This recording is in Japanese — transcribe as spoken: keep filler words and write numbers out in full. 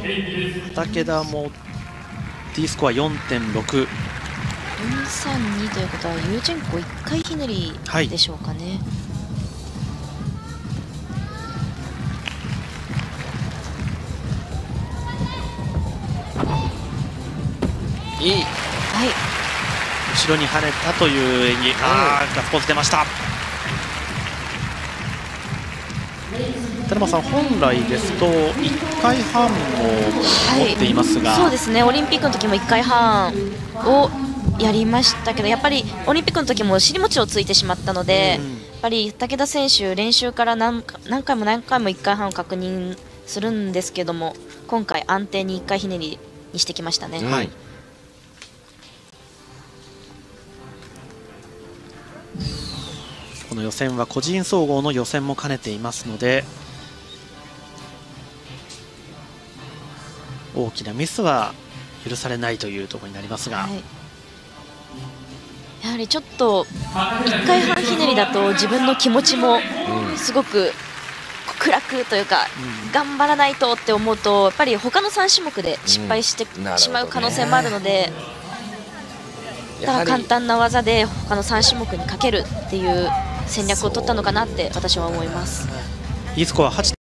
畠田も D スコア よんてんろく。 よんさんにということはユーチェンコいっかいひねりでしょうかね。 はい、いい、はい、後ろに跳ねたという演技、あー、ガッツポーズ出ました。寺間さん、本来ですといっかいはんを持っていますが、 はい、そうですね、オリンピックの時もいっかいはんをやりましたけど、やっぱりオリンピックの時も尻餅をついてしまったので、うん、やっぱり武田選手、練習から何何回も何回もいっかいはんを確認するんですけども、今回、安定にいっかいひねりにしてきましたね。はい、 この予選は個人総合の予選も兼ねていますので、大きなミスは許されないというところになりますが、はい、 やはりちょっといっかいはんひねりだと自分の気持ちもすごく暗くというか、うん、頑張らないとって思うと、やっぱり他のさん種目で失敗してしまう可能性もあるので、うん、ただ簡単な技で他のさん種目にかけるっていう戦略を取ったのかなって私は思います。 Eスコアはち